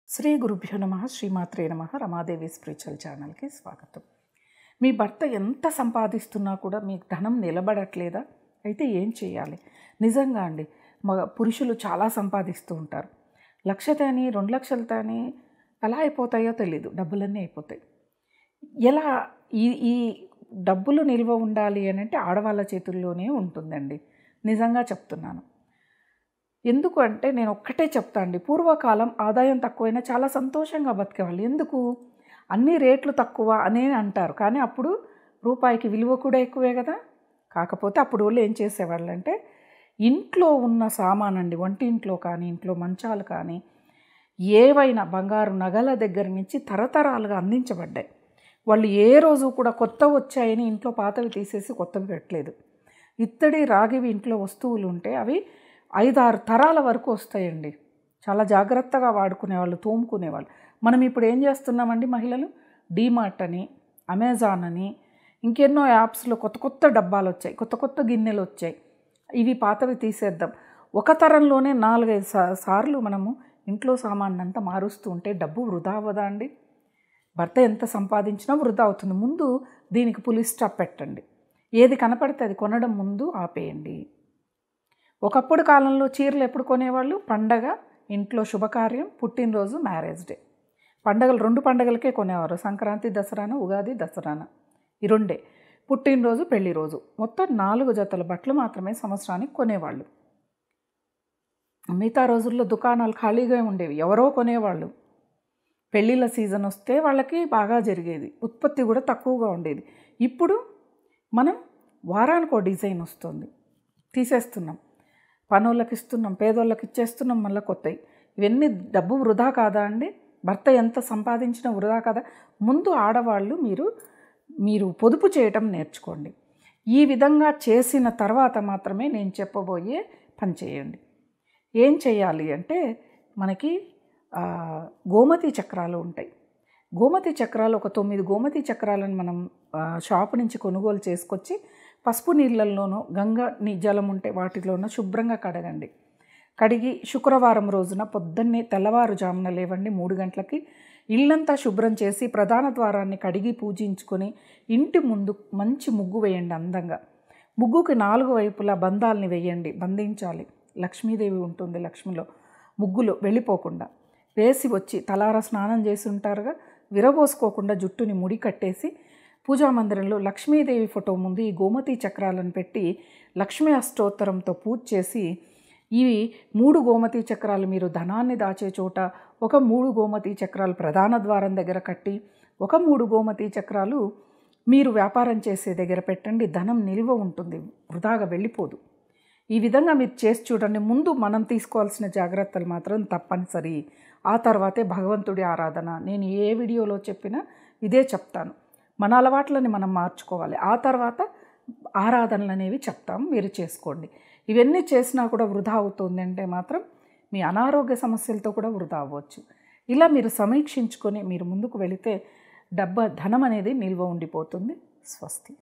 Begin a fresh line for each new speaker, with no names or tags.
శ్రీ గురుభ్యో నమః శ్రీమాత్రే నమః రమాదేవి స్పిరిచువల్ ఛానల్కి స్వాగతం. మీ భర్త ఎంత సంపాదిస్తున్నా కూడా మీకు ధనం నిలబడట్లేదా? అయితే ఏం చేయాలి? నిజంగా అండి, పురుషులు చాలా సంపాదిస్తూ ఉంటారు. 1,00,000 తేని 2,00,000 తేని ఎలా అయిపోతాయో తెలీదు, డబ్బులన్నీ అయిపోతాయి. ఎలా ఈ డబ్బులు నిల్వ ఉండాలి అని అంటే ఆడవాళ్ళ చేతుల్లోనే ఉంటుందండి. నిజంగా చెప్తున్నాను. ఎందుకు అంటే నేను ఒక్కటే చెప్తా అండి, పూర్వకాలం ఆదాయం తక్కువైనా చాలా సంతోషంగా బతికేవాళ్ళు. ఎందుకు? అన్ని రేట్లు తక్కువ అనే అంటారు, కానీ అప్పుడు రూపాయికి విలువ కూడా ఎక్కువే కదా. కాకపోతే అప్పుడు వాళ్ళు ఏం చేసేవాళ్ళు అంటే, ఇంట్లో ఉన్న సామానండి, వంటింట్లో కానీ ఇంట్లో మంచాలు కానీ ఏవైనా బంగారు నగల దగ్గర నుంచి తరతరాలుగా అందించబడ్డాయి. వాళ్ళు ఏ రోజు కూడా కొత్త వచ్చాయని ఇంట్లో పాతవి తీసేసి కొత్తవి పెట్టలేదు. ఇత్తడి రాగివి ఇంట్లో వస్తువులు ఉంటే అవి 5-6 తరాల వరకు వస్తాయండి. చాలా జాగ్రత్తగా వాడుకునేవాళ్ళు, తోముకునేవాళ్ళు. మనం ఇప్పుడు ఏం చేస్తున్నామండి మహిళలు? డీమార్ట్ అని, అమెజాన్ అని, ఇంకెన్నో యాప్స్లో కొత్త కొత్త డబ్బాలు వచ్చాయి, కొత్త కొత్త గిన్నెలు వచ్చాయి. ఇవి పాతవి తీసేద్దాం. ఒక తరంలోనే 4-5 సార్లు మనము ఇంట్లో సామాన్నంతా మారుస్తూ ఉంటే డబ్బు వృధా అవ్వదా అండి? భర్త ఎంత సంపాదించినా వృధా అవుతుంది. ముందు దీనికి పులి స్టాప్ పెట్టండి. ఏది కనపడితే అది కొనడం ముందు ఆపేయండి. ఒకప్పుడు కాలంలో చీరలు ఎప్పుడు కొనేవాళ్ళు? పండగ, ఇంట్లో శుభకార్యం, పుట్టినరోజు, మ్యారేజ్ డే. పండగలు 2 పండగలకే కొనేవారు. సంక్రాంతి, దసరాన, ఉగాది, దసరాన, ఈ 2. పుట్టినరోజు, పెళ్లి రోజు. మొత్తం 4 జతల బట్టలు మాత్రమే సంవత్సరానికి కొనేవాళ్ళు. మిగతా రోజుల్లో దుకాణాలు ఖాళీగా ఉండేవి, ఎవరో కొనేవాళ్ళు. పెళ్ళిళ్ళ సీజన్ వస్తే వాళ్ళకి బాగా జరిగేది, ఉత్పత్తి కూడా తక్కువగా ఉండేది. ఇప్పుడు మనం వారానికి ఒక డిజైన్ వస్తుంది, తీసేస్తున్నాం, పనోళ్ళకి ఇస్తున్నాం, పేదోళ్ళకి ఇచ్చేస్తున్నాం, మళ్ళీ కొత్తవి. ఇవన్నీ డబ్బు వృధా కాదా అండి? భర్త ఎంత సంపాదించినా వృధా కాదా? ముందు ఆడవాళ్ళు మీరు పొదుపు చేయటం నేర్చుకోండి. ఈ విధంగా చేసిన తర్వాత మాత్రమే నేను చెప్పబోయే పని చేయండి. ఏం చేయాలి అంటే, మనకి గోమతి చక్రాలు ఉంటాయి. గోమతి చక్రాలు ఒక 9 గోమతి చక్రాలను మనం షాపు నుంచి కొనుగోలు చేసుకొచ్చి పసుపు నీళ్ళల్లోనూ గంగా జలం ఉంటే వాటిలోనూ శుభ్రంగా కడగండి. కడిగి శుక్రవారం రోజున పొద్దున్నే తెల్లవారుజామున లేవండి 3 గంటలకి. ఇల్లంతా శుభ్రం చేసి ప్రధాన ద్వారాన్ని కడిగి పూజించుకొని ఇంటి ముందు మంచి ముగ్గు వేయండి అందంగా. ముగ్గుకి 4 వైపులా బంధాలని వేయండి, బంధించాలి. లక్ష్మీదేవి ఉంటుంది లక్ష్మిలో ముగ్గులో వెళ్ళిపోకుండా. వేసి వచ్చి తలారా స్నానం చేసి ఉంటారుగా, విరబోసుకోకుండా జుట్టుని ముడి కట్టేసి పూజా మందిరంలో లక్ష్మీదేవి ఫోటో ముందు ఈ గోమతి చక్రాలను పెట్టి లక్ష్మీ అష్టోత్తరంతో పూజ చేసి, ఇవి 3 గోమతి చక్రాలు మీరు ధనాన్ని దాచే చోట, ఒక 3 గోమతి చక్రాలు ప్రధాన ద్వారం దగ్గర కట్టి, ఒక 3 గోమతి చక్రాలు మీరు వ్యాపారం చేసే దగ్గర పెట్టండి. ధనం నిల్వ ఉంటుంది, వృధాగా వెళ్ళిపోదు. ఈ విధంగా మీరు చేసి చూడండి. ముందు మనం తీసుకోవాల్సిన జాగ్రత్తలు మాత్రం తప్పనిసరి. ఆ తర్వాతే భగవంతుడి ఆరాధన. నేను ఏ వీడియోలో చెప్పినా ఇదే చెప్తాను. మన అలవాట్లని మనం మార్చుకోవాలి. ఆ తర్వాత ఆరాధనలు అనేవి చెప్తాం, మీరు చేసుకోండి. ఇవన్నీ చేసినా కూడా వృధా అవుతుంది అంటే మాత్రం మీ అనారోగ్య సమస్యలతో కూడా వృధా అవ్వచ్చు. ఇలా మీరు సమీక్షించుకొని మీరు ముందుకు వెళితే ధనం అనేది నిల్వ ఉండిపోతుంది. స్వస్తి.